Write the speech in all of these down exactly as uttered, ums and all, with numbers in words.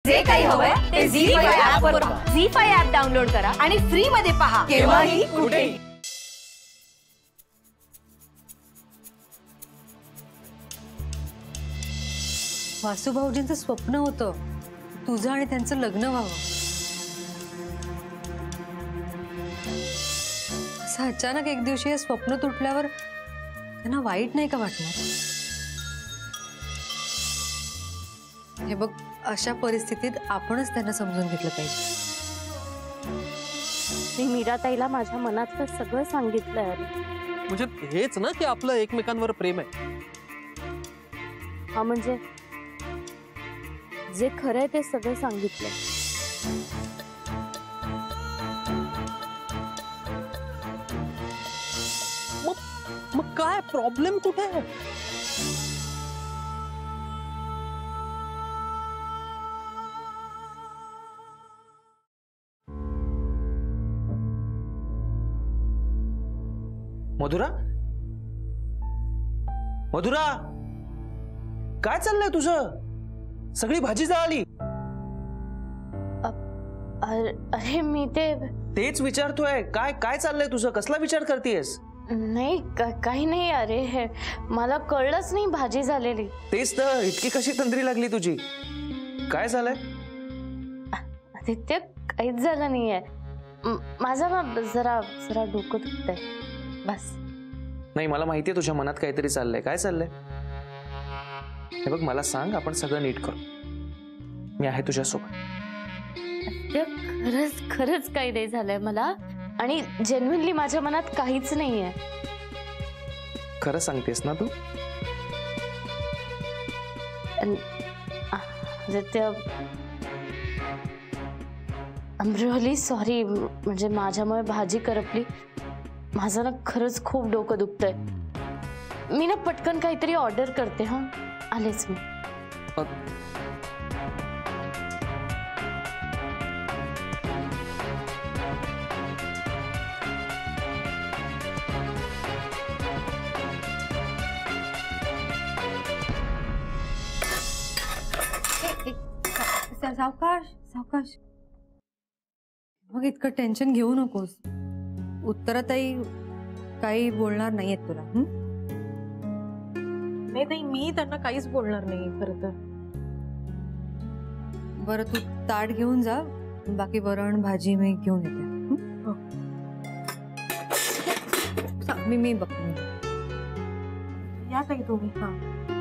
जे काही हवंय ते झी फाईव्ह ऍप वर पहा. झी फाईव्ह ऍप डाउनलोड करा आणि फ्री मध्ये पहा केव्हाही कुठेही. वासुभाऊजींचं स्वप्न होतं तुझं आणि त्यांचं लग्न व्हावं. असं अचानक एक दिवशी हे स्वप्न तुटल्यावर त्यांना वाईट नाही का वाटणार? हे बघ, अशा परिस्थितीत आपणच त्यांना समजून घेतलं पाहिजे. मी मीराताईला माझ्या मनातलं सगळं सांगितलंय. म्हणजे हेच ना की आपलं एकमेकांवर प्रेम आहे. हा, म्हणजे जे खरंय ते सगळं सांगितलंय. मग मग काय प्रॉब्लेम कुठे आहे? मधुरा, मधुरा, काय चाललंय तुझं? सगळी भाजी जळाली. अरे मी ते तेच विचारतोय. काय काय चाललंय तुझं? कसला विचार करतेयस? नाही, काही नाही. अरे हे मला कळलंच नाही भाजी झालेली. तेच तर, इतकी कशी तंद्री लागली तुझी? काय झालंय? आदित्य, काहीच झालं नाहीये. माझं ना जरा जरा डोकं दुखतंय बस. नाही, मला माहितीये तुझ्या मनात काहीतरी चाललंय. काय चाललंय? हे बघ, मला सांग, आपण सगळं नीट करू. मी आहे तुझ्यासोबत. खरंच खरंच काही नाही झालंय मला, आणि जेन्युइनली माझ्या मनात काहीच नाहीये. खरं सांगतेस ना तू? Aditya, I am really sorry. म्हणजे माझ्यामुळे भाजी करपली. माझं ना खरंच खूप डोकं दुखतंय. मी ना पटकन काहीतरी ऑर्डर करते. हा, आलेच मी. सावकाश सावकाश. मग इतकं टेन्शन घेऊ नकोस. उत्तराताई काही बोलणार नाहीयेत तुला. नाही नाही, मी त्यांना काहीच बोलणार नाही खरं तर. बरं, तू ताट घेऊन जा. बाकी वरण भाजी मी घेऊन येते. मी मी बघते. या ताई तुम्ही. हा,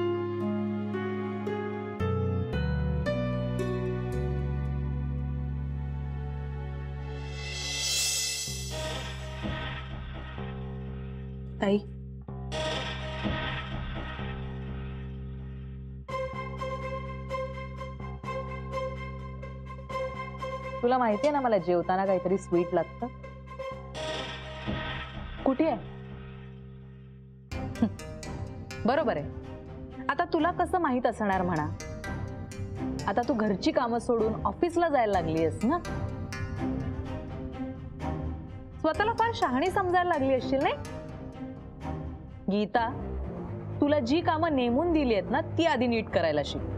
ताई, तुला माहितीये ना मला जेवताना काहीतरी स्वीट लागतं. कुठे आहे? बरोबर आहे. आता तुला कसं माहित असणार म्हणा. आता तू घरची कामं सोडून ऑफिसला जायला लागली आहेस ना. स्वतःला फार शहाणी समजायला लागली असशील नाही? गीता, तुला जी कामं नेमून दिली आहेत ना ती आधी नीट करायला शिक.